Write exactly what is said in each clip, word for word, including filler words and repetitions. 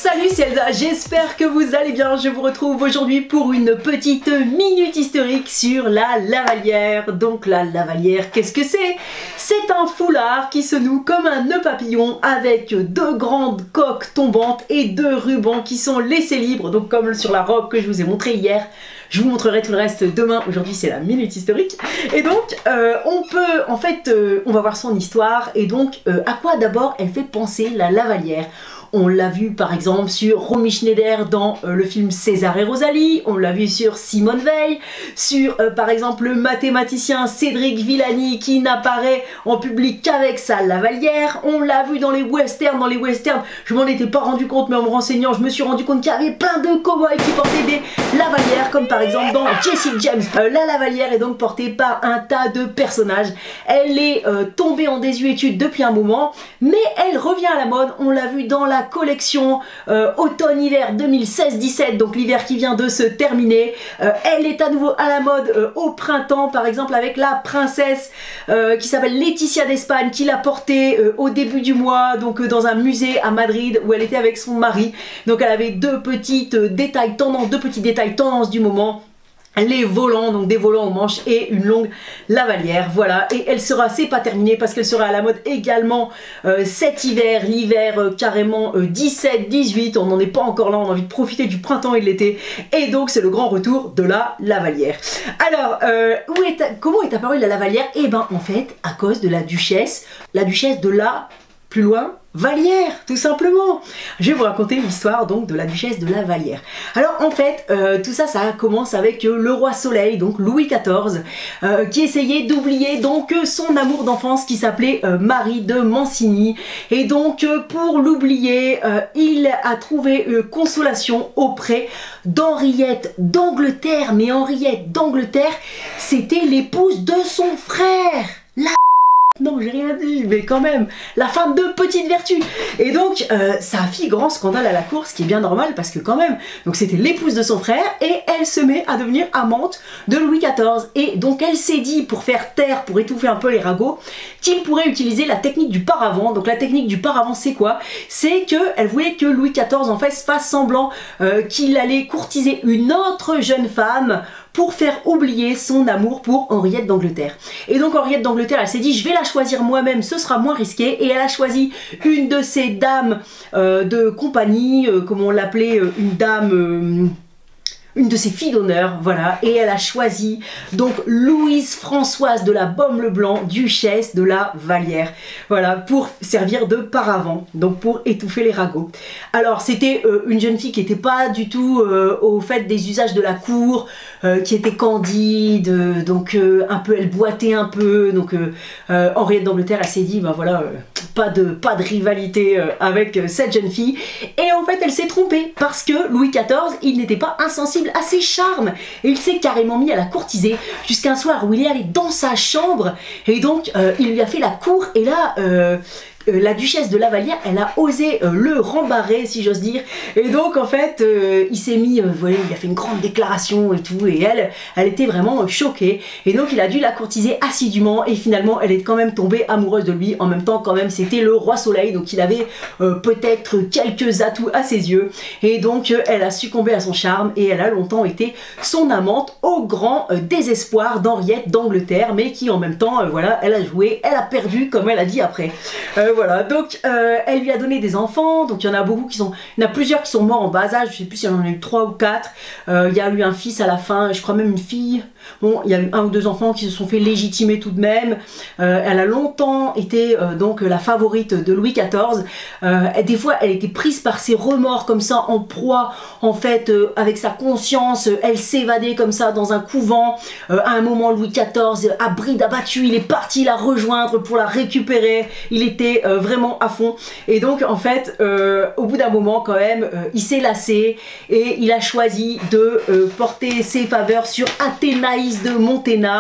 Salut, c'est Elsa, j'espère que vous allez bien. Je vous retrouve aujourd'hui pour une petite minute historique sur la Lavallière. Donc la Lavallière, qu'est-ce que c'est? C'est un foulard qui se noue comme un nœud papillon avec deux grandes coques tombantes et deux rubans qui sont laissés libres, donc comme sur la robe que je vous ai montré hier. Je vous montrerai tout le reste demain. Aujourd'hui c'est la minute historique. Et donc euh, on peut, en fait, euh, on va voir son histoire. Et donc euh, à quoi d'abord elle fait penser la Lavallière? On l'a vu par exemple sur Romy Schneider dans euh, le film César et Rosalie, on l'a vu sur Simone Veil, sur euh, par exemple le mathématicien Cédric Villani qui n'apparaît en public qu'avec sa Lavallière, on l'a vu dans les westerns, dans les westerns, je m'en étais pas rendu compte mais en me renseignant je me suis rendu compte qu'il y avait plein de cow-boys qui portaient des Lavallières, comme par exemple dans Jesse James. Euh, la Lavallière est donc portée par un tas de personnages, elle est euh, tombée en désuétude depuis un moment, mais elle revient à la mode, on l'a vu dans la collection euh, automne-hiver deux mille seize dix-sept, donc l'hiver qui vient de se terminer. Euh, elle est à nouveau à la mode euh, au printemps, par exemple avec la princesse euh, qui s'appelle Laetitia d'Espagne, qui l'a portée euh, au début du mois, donc euh, dans un musée à Madrid où elle était avec son mari. Donc elle avait deux petites euh, détails tendances, deux petits détails tendances du moment. Les volants, donc des volants aux manches et une longue Lavallière, voilà. Et elle sera, c'est pas terminé parce qu'elle sera à la mode également euh, cet hiver, l'hiver euh, carrément euh, dix-sept dix-huit, on n'en est pas encore là, on a envie de profiter du printemps et de l'été. Et donc c'est le grand retour de la Lavallière. Alors, euh, où est, comment est apparue la Lavallière? Eh ben en fait, à cause de la duchesse, la duchesse de la... plus loin, Vallière, tout simplement. Je vais vous raconter l'histoire donc de la duchesse de la Vallière. Alors en fait, euh, tout ça, ça commence avec euh, le roi Soleil, donc Louis quatorze, euh, qui essayait d'oublier donc euh, son amour d'enfance qui s'appelait euh, Marie de Mancini. Et donc euh, pour l'oublier, euh, il a trouvé euh, consolation auprès d'Henriette d'Angleterre. Mais Henriette d'Angleterre, c'était l'épouse de son frère. La Non, j'ai rien dit, mais quand même, la femme de petite vertu. Et donc, euh, ça a fait grand scandale à la cour, ce qui est bien normal, parce que quand même, donc c'était l'épouse de son frère, et elle se met à devenir amante de Louis quatorze. Et donc, elle s'est dit, pour faire taire, pour étouffer un peu les ragots, qu'il pourrait utiliser la technique du paravent. Donc, la technique du paravent, c'est quoi? C'est qu'elle voulait que Louis quatorze, en fait, fasse semblant euh, qu'il allait courtiser une autre jeune femme pour faire oublier son amour pour Henriette d'Angleterre. Et donc Henriette d'Angleterre, elle s'est dit, je vais la choisir moi-même, ce sera moins risqué. Et elle a choisi une de ces dames euh, de compagnie, euh, comme on l'appelait, euh, une dame... Euh, une de ses filles d'honneur, voilà, et elle a choisi donc Louise Françoise de la Baume-le-Blanc, duchesse de la Vallière, voilà, pour servir de paravent, donc pour étouffer les ragots. Alors c'était euh, une jeune fille qui n'était pas du tout euh, au fait des usages de la cour, euh, qui était candide, euh, donc euh, un peu, elle boitait un peu, donc euh, euh, Henriette d'Angleterre, elle s'est dit, ben voilà, euh, pas de, pas de rivalité euh, avec euh, cette jeune fille, et en fait elle s'est trompée, parce que Louis quatorze, il n'était pas insensible à ses charmes et il s'est carrément mis à la courtiser jusqu'à un soir où il est allé dans sa chambre et donc euh, il lui a fait la cour et là euh, euh, la duchesse de la Vallière, elle a osé euh, le rembarrer si j'ose dire et donc en fait euh, il s'est mis, euh, voilà, il a fait une grande déclaration et tout et elle, elle était vraiment euh, choquée et donc il a dû la courtiser assidûment et finalement elle est quand même tombée amoureuse de lui. En même temps quand même c'était le roi Soleil donc il avait euh, peut-être quelques atouts à ses yeux et donc euh, elle a succombé à son charme et elle a longtemps été son amante au grand euh, désespoir d'Henriette d'Angleterre mais qui en même temps euh, voilà, elle a joué, elle a perdu comme elle a dit après. Euh, voilà, donc euh, elle lui a donné des enfants, donc il y en a beaucoup qui sont, il y en a plusieurs qui sont morts en bas âge, je sais plus s'il y en a eu trois ou quatre, euh, il y a eu un fils à la fin, je crois même une fille, bon il y a eu un ou deux enfants qui se sont fait légitimer tout de même, euh, elle a longtemps été euh, donc la favorite de Louis quatorze, euh, et des fois elle était prise par ses remords comme ça en proie, en fait euh, avec sa conscience, euh, elle s'évadait comme ça dans un couvent, euh, à un moment Louis quatorze, à bride abattue, il est parti la rejoindre pour la récupérer, il était Euh, vraiment à fond et donc en fait euh, au bout d'un moment quand même euh, il s'est lassé et il a choisi de euh, porter ses faveurs sur Athénaïs de Monténard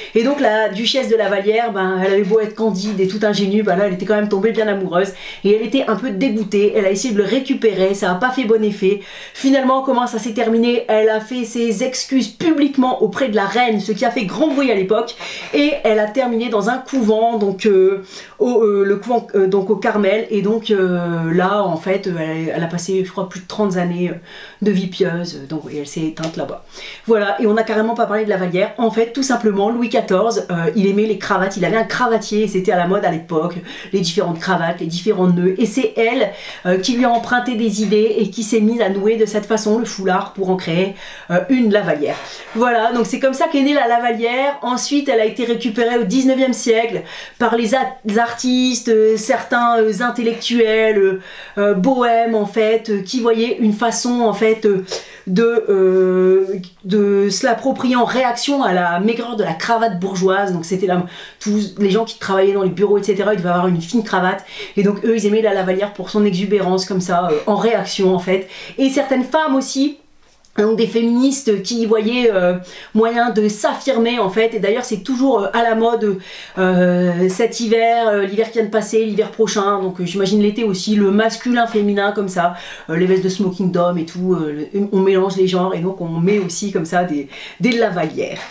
Et donc la duchesse de Lavallière, ben, elle avait beau être candide et tout ingénue, ben là elle était quand même tombée bien amoureuse et elle était un peu dégoûtée. Elle a essayé de le récupérer, ça n'a pas fait bon effet. Finalement, comment ça s'est terminé? Elle a fait ses excuses publiquement auprès de la reine, ce qui a fait grand bruit à l'époque, et elle a terminé dans un couvent, donc euh, au, euh, le couvent euh, donc au Carmel. Et donc euh, là en fait elle, elle a passé je crois plus de trente années de vie pieuse, donc et elle s'est éteinte là-bas. Voilà, et on n'a carrément pas parlé de Lavallière. En fait, tout simplement, Louis quatorze, euh, il aimait les cravates, il avait un cravatier, c'était à la mode à l'époque, les différentes cravates, les différents nœuds, et c'est elle euh, qui lui a emprunté des idées et qui s'est mise à nouer de cette façon le foulard pour en créer euh, une Lavallière. Voilà, donc c'est comme ça qu'est née la Lavallière. Ensuite, elle a été récupérée au dix-neuvième siècle par les artistes, euh, certains euh, intellectuels, euh, euh, bohèmes en fait, euh, qui voyaient une façon en fait euh, de, euh, de se l'approprier en réaction à la maigreur de la cravate bourgeoise. Donc c'était là, tous les gens qui travaillaient dans les bureaux, et cetera, ils devaient avoir une fine cravate. Et donc eux, ils aimaient la Lavallière pour son exubérance, comme ça, euh, en réaction en fait. Et certaines femmes aussi, donc des féministes qui y voyaient euh, moyen de s'affirmer en fait. Et d'ailleurs c'est toujours euh, à la mode euh, cet hiver, euh, l'hiver qui vient de passer, l'hiver prochain, donc euh, j'imagine l'été aussi, le masculin féminin comme ça, euh, les vestes de smoking d'homme et tout, euh, on mélange les genres et donc on met aussi comme ça des, des Lavallières.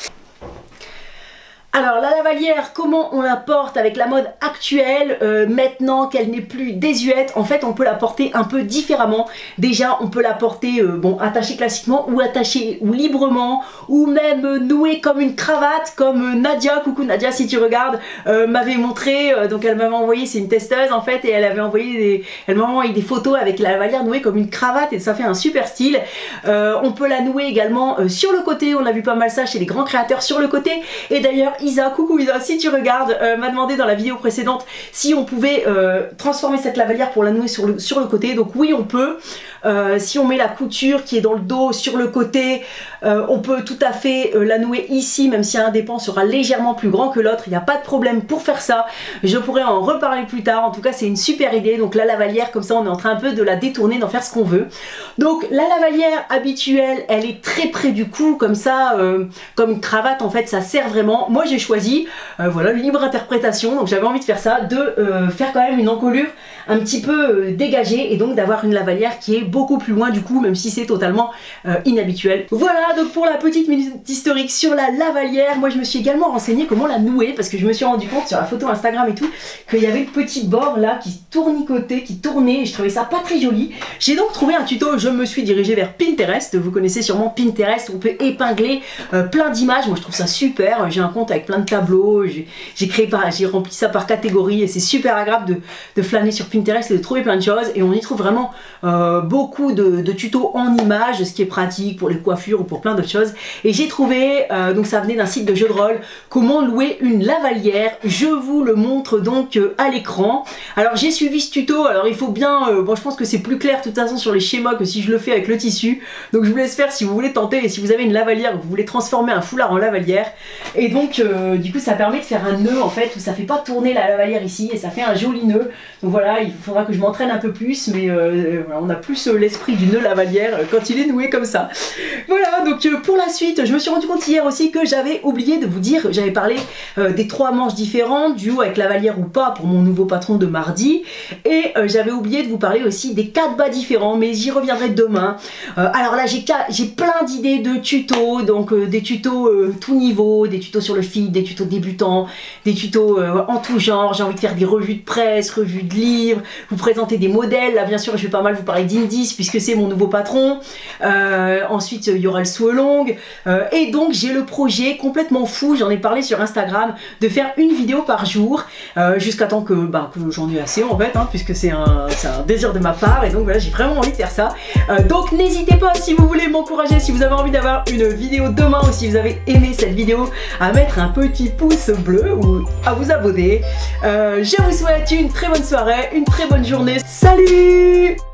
Alors la Lavallière, comment on la porte avec la mode actuelle, euh, maintenant qu'elle n'est plus désuète? En fait on peut la porter un peu différemment. Déjà on peut la porter euh, bon, attachée classiquement ou attachée ou librement, ou même euh, nouée comme une cravate, comme euh, Nadia, coucou Nadia si tu regardes, euh, m'avait montré, euh, donc elle m'avait envoyé, c'est une testeuse en fait, et elle avait envoyé des, elle m'a envoyé des photos avec la Lavallière nouée comme une cravate, et ça fait un super style. Euh, on peut la nouer également euh, sur le côté, on a vu pas mal ça chez les grands créateurs sur le côté, et d'ailleurs Isa, coucou Isa, si tu regardes, euh, m'a demandé dans la vidéo précédente si on pouvait euh, transformer cette Lavallière pour la nouer sur le, sur le côté. Donc oui on peut, euh, si on met la couture qui est dans le dos sur le côté, euh, on peut tout à fait euh, la nouer ici, même si un des pans sera légèrement plus grand que l'autre, il n'y a pas de problème pour faire ça. Je pourrais en reparler plus tard, en tout cas c'est une super idée. Donc la Lavallière, comme ça on est en train un peu de la détourner, d'en faire ce qu'on veut. Donc la Lavallière habituelle, elle est très près du cou, comme ça, euh, comme une cravate en fait, ça sert vraiment. Moi j'ai choisi Euh, voilà, libre interprétation, donc j'avais envie de faire ça, de euh, faire quand même une encolure un petit peu euh, dégagée, et donc d'avoir une Lavallière qui est beaucoup plus loin du cou, même si c'est totalement euh, inhabituel. Voilà donc pour la petite minute historique sur la Lavallière. Moi je me suis également renseignée comment la nouer, parce que je me suis rendu compte sur la photo Instagram et tout qu'il y avait le petit bord là qui tournicotait, qui tournait, et je trouvais ça pas très joli. J'ai donc trouvé un tuto, je me suis dirigée vers Pinterest. Vous connaissez sûrement Pinterest, on peut épingler euh, plein d'images. Moi je trouve ça super, j'ai un compte avec plein de tableaux, j'ai créé par, j'ai rempli ça par catégorie, et c'est super agréable de, de flâner sur Pinterest et de trouver plein de choses, et on y trouve vraiment euh, beaucoup de, de tutos en images, ce qui est pratique pour les coiffures ou pour plein d'autres choses. Et j'ai trouvé, euh, donc ça venait d'un site de jeu de rôle, comment louer une Lavallière. Je vous le montre donc euh, à l'écran. Alors j'ai suivi ce tuto, alors il faut bien, euh, bon je pense que c'est plus clair de toute façon sur les schémas que si je le fais avec le tissu, donc je vous laisse faire si vous voulez tenter, et si vous avez une Lavallière, vous voulez transformer un foulard en Lavallière. Et donc euh, du coup ça permet de faire un nœud en fait, où ça fait pas tourner la Lavallière ici, et ça fait un joli nœud. Donc voilà, il faudra que je m'entraîne un peu plus, mais euh, voilà, on a plus euh, l'esprit du nœud Lavallière euh, quand il est noué comme ça. Voilà, donc euh, pour la suite, je me suis rendu compte hier aussi que j'avais oublié de vous dire, j'avais parlé euh, des trois manches différentes, du haut avec Lavallière ou pas pour mon nouveau patron de mardi, et euh, j'avais oublié de vous parler aussi des quatre bas différents, mais j'y reviendrai demain. Euh, alors là, j'ai plein d'idées de tutos, donc euh, des tutos euh, tout niveau, des tutos sur le feed, des tutos débutants, des tutos euh, en tout genre. J'ai envie de faire des revues de presse, revues de livres, vous présenter des modèles. Là bien sûr je vais pas mal vous parler d'Indis puisque c'est mon nouveau patron. Euh, ensuite il y aura le sew along, euh, et donc j'ai le projet complètement fou, j'en ai parlé sur Instagram, de faire une vidéo par jour euh, jusqu'à temps que, bah, que j'en ai assez en fait, hein, puisque c'est un, un désir de ma part, et donc voilà, j'ai vraiment envie de faire ça. Euh, donc n'hésitez pas, si vous voulez m'encourager, si vous avez envie d'avoir une vidéo demain, ou si vous avez aimé cette vidéo, à mettre un petit pouce bleu ou à vous abonner. Euh, je vous souhaite une très bonne soirée, une très bonne journée. Salut!